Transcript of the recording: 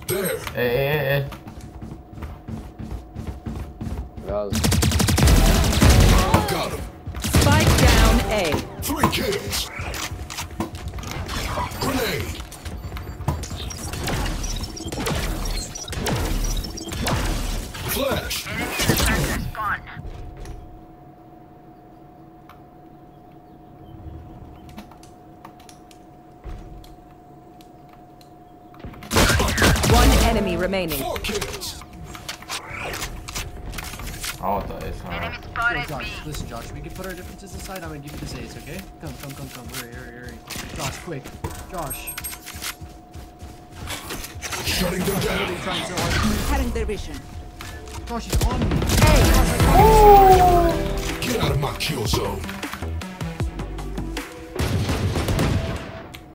There. Got him. Spike down A. 3 kills. Grenade. Flash. One enemy remaining. 4 kills. Oh, the ace. Yo, Josh, listen, Josh, we can put our differences aside. I'm gonna give you this ace, okay? Come. Hurry. Josh, quick. Josh. Shutting them down. Really trying so hard. Cutting their vision. Josh, he's on me. Get out of my kill zone.